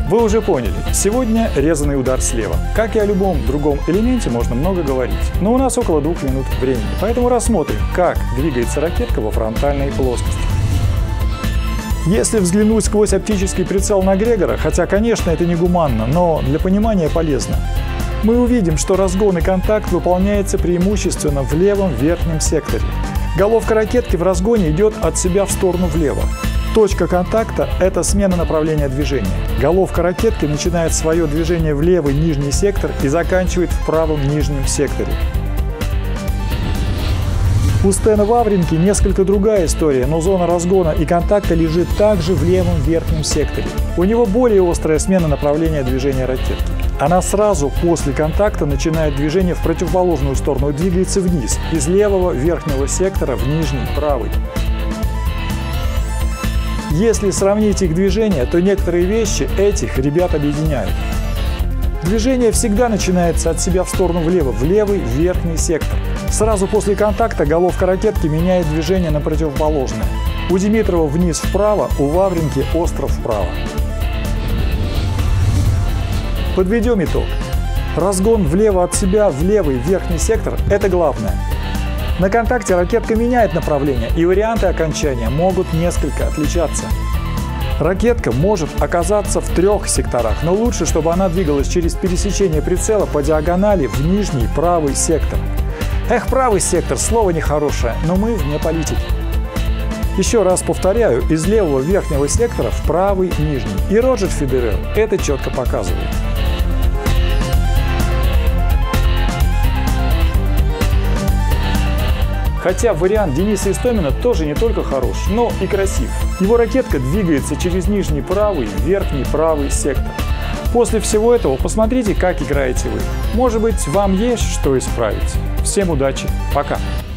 Вы уже поняли, сегодня резаный удар слева. Как и о любом другом элементе можно много говорить. Но у нас около 2 минут времени, поэтому рассмотрим, как двигается ракетка во фронтальной плоскости. Если взглянуть сквозь оптический прицел на Грегора, хотя, конечно, это не гуманно, но для понимания полезно, мы увидим, что разгон и контакт выполняется преимущественно в левом верхнем секторе. Головка ракетки в разгоне идет от себя в сторону влево. Точка контакта – это смена направления движения. Головка ракетки начинает свое движение в левый нижний сектор и заканчивает в правом нижнем секторе. У Стэна Вавринки несколько другая история, но зона разгона и контакта лежит также в левом верхнем секторе. У него более острая смена направления движения ракетки. Она сразу после контакта начинает движение в противоположную сторону и двигается вниз, из левого верхнего сектора в нижний правый. Если сравнить их движения, то некоторые вещи этих ребят объединяют. Движение всегда начинается от себя в сторону влево, в левый верхний сектор. Сразу после контакта головка ракетки меняет движение на противоположное. У Димитрова вниз вправо, у Вавринки остров вправо. Подведем итог. Разгон влево от себя в левый верхний сектор – это главное. На контакте ракетка меняет направление, и варианты окончания могут несколько отличаться. Ракетка может оказаться в 3 секторах, но лучше, чтобы она двигалась через пересечение прицела по диагонали в нижний правый сектор. Эх, правый сектор – слово нехорошее, но мы вне политики. Еще раз повторяю, из левого верхнего сектора в правый нижний. И Роджер Федерер это четко показывает. Хотя вариант Дениса Истомина тоже не только хорош, но и красив. Его ракетка двигается через нижний правый, верхний правый сектор. После всего этого посмотрите, как играете вы. Может быть, вам есть что исправить. Всем удачи, пока!